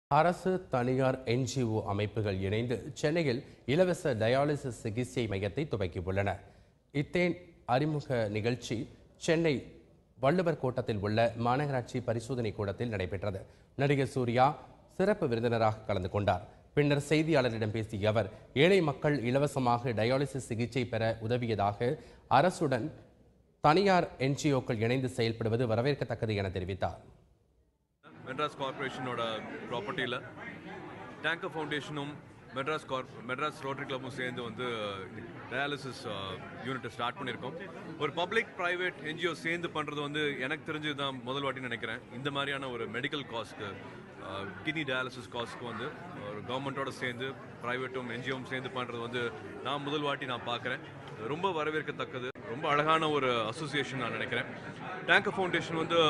அரசு தனியார் NGO அமைப்புகள் இணைந்து சென்னையில் இலவச டயாலிசிஸ் சிகிச்சை மையத்தை துவக்கியுள்ளன. இத்தேன் அறிமுக நிகழ்ச்சி சென்னை வள்ளுவர் கோட்டத்தில் உள்ள மாநகராட்சி பரிசோதனை கூடத்தில் நடைபெற்றது. நடிகர் சூர்யா சிறப்பு விருந்தினராக கலந்து கொண்டார். பின்னர் செய்தியாளரிடம் பேசிய அவர், ஏழை மக்கள் இலவசமாக டயாலிசிஸ் சிகிச்சை பெற உதவியதாக அரசுடன் தனியார் NGOக்கள் இணைந்து செயல்படுவது வரவேற்கத்தக்கது என தெரிவித்தார். மெட்ராஸ் கார்பரேஷனோட ப்ராப்பர்ட்டியில் டேங்கர் ஃபவுண்டேஷனும் மெட்ராஸ் ரோட்டரி கிளப்பும் சேர்ந்து வந்து டயாலிசிஸ் யூனிட்டை ஸ்டார்ட் பண்ணியிருக்கோம். ஒரு பப்ளிக் ப்ரைவேட் NGO சேர்ந்து பண்ணுறது வந்து எனக்கு தெரிஞ்சு தான் முதல் வாட்டின்னு நினைக்கிறேன். இந்த மாதிரியான ஒரு மெடிக்கல் காஸ்ட்டு கிட்னி டயாலிசிஸ் காஸ்ட்க்கு வந்து ஒரு கவர்மெண்ட்டோட சேர்ந்து ப்ரைவேட்டும் NGOவும் சேர்ந்து பண்ணுறது வந்து நான் முதல் வாட்டி நான் பார்க்குறேன். ரொம்ப வரவேற்கத்தக்கது, ரொம்ப அழகான ஒரு அசோசியேஷன் நான் நினைக்கிறேன். டேங்கர் ஃபவுண்டேஷன் வந்து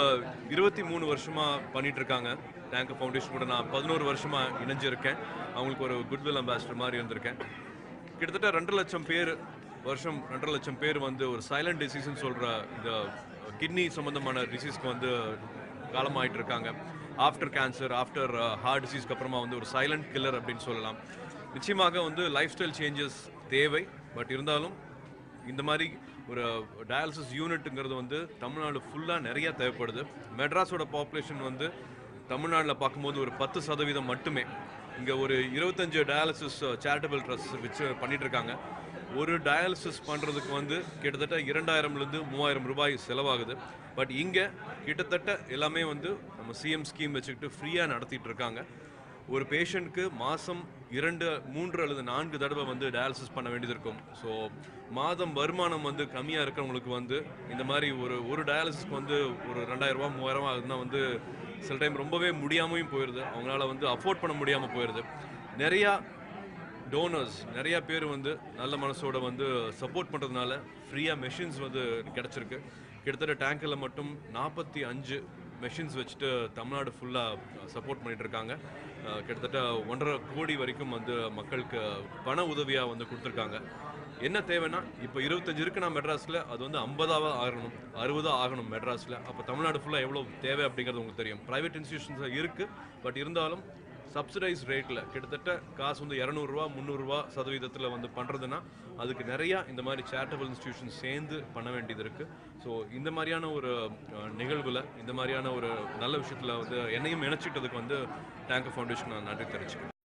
23 வருஷமாக பண்ணிட்டு இருக்காங்க. டேங்கர் ஃபவுண்டேஷன் கூட நான் 11 வருஷமாக இணைஞ்சிருக்கேன். அவங்களுக்கு ஒரு குட்வில் அம்பாசிடர் மாதிரி இருந்திருக்கேன். கிட்டத்தட்ட 2 லட்சம் பேர் வருஷம் 2 லட்சம் பேர் வந்து ஒரு சைலண்ட் டிசீஸ்ன்னு சொல்கிற இந்த கிட்னி சம்மந்தமான டிசீஸ்க்கு வந்து காலமாயிட்டு இருக்காங்க. ஆஃப்டர் கேன்சர், ஆஃப்டர் ஹார்ட் டிசீஸ்க்கு அப்புறமா வந்து ஒரு சைலண்ட் கில்லர் அப்படின்னு சொல்லலாம். நிச்சயமாக வந்து லைஃப் ஸ்டைல் சேஞ்சஸ் தேவை. பட் இருந்தாலும் இந்த மாதிரி ஒரு டயாலிசிஸ் யூனிட்டுங்கிறது வந்து தமிழ்நாடு ஃபுல்லாக நிறைய தேவைப்படுது. மெட்ராஸோட பாப்புலேஷன் வந்து தமிழ்நாட்டில் பார்க்கும்போது ஒரு 10% மட்டுமே. இங்கே ஒரு 25 டயாலிசிஸ் சேரிட்டபிள் ட்ரஸ்ட் வச்சு பண்ணிட்டு இருக்காங்க. ஒரு டயாலிசிஸ் பண்ணுறதுக்கு வந்து கிட்டத்தட்ட 2000லேருந்து 3000 ரூபாய் செலவாகுது. பட் இங்கே கிட்டத்தட்ட எல்லாமே வந்து நம்ம CM ஸ்கீம் வச்சுக்கிட்டு ஃப்ரீயாக நடத்திட்டு இருக்காங்க. ஒரு பேஷண்ட்க்கு மாதம் 2, 3 அல்லது 4 தடவை வந்து டயாலிசிஸ் பண்ண வேண்டியது இருக்கும். ஸோ மாதம் வருமானம் வந்து கம்மியாக இருக்கிறவங்களுக்கு வந்து இந்த மாதிரி ஒரு டயாலிசிஸ்க்கு வந்து ஒரு 2000 ரூபா 3000 ஆகுதுன்னா வந்து சில டைம் ரொம்பவே முடியாமையும் போயிடுது. அவங்களால வந்து அஃபோர்ட் பண்ண முடியாமல் போயிடுது. நிறையா டோனர்ஸ், நிறையா பேர் வந்து நல்ல மனசோட வந்து சப்போர்ட் பண்ணுறதுனால ஃப்ரீயாக மெஷின்ஸ் வந்து கிடச்சிருக்கு. கிட்டத்தட்ட டேங்கரில் மட்டும் 45 மெஷின்ஸ் வச்சுட்டு தமிழ்நாடு ஃபுல்லாக சப்போர்ட் பண்ணிகிட்டு இருக்காங்க. கிட்டத்தட்ட 1.5 கோடி வரைக்கும் வந்து மக்களுக்கு பண உதவியாக வந்து கொடுத்துருக்காங்க. என்ன தேவைன்னா, இப்போ 25 இருக்குன்னா மெட்ராஸில் அது வந்து 50 ஆகணும், 60 ஆகணும் மெட்ராஸில். அப்போ தமிழ்நாடு ஃபுல்லாக எவ்வளோ தேவை அப்படிங்கிறது உங்களுக்கு தெரியும். ப்ரைவேட் இன்ஸ்டியூஷன்ஸ் இருக்குது. பட் இருந்தாலும் சப்சிடைஸ் ரேட்டில் கிட்டத்தட்ட காசு வந்து 200 ரூபா 300 ரூபா சதவீதத்தில் வந்து பண்ணுறதுன்னா அதுக்கு நிறையா இந்த மாதிரி சேரிட்டபிள் இன்ஸ்டியூஷன் சேர்ந்து பண்ண வேண்டியது இருக்குது. ஸோ இந்த மாதிரியான ஒரு நிகழ்வில், இந்த மாதிரியான ஒரு நல்ல விஷயத்தில் வந்து என்னையும் இணைச்சிட்டதுக்கு வந்து டேங்கர் ஃபவுண்டேஷன் நான் நன்றி தெரிவிச்சுக்கிறேன்.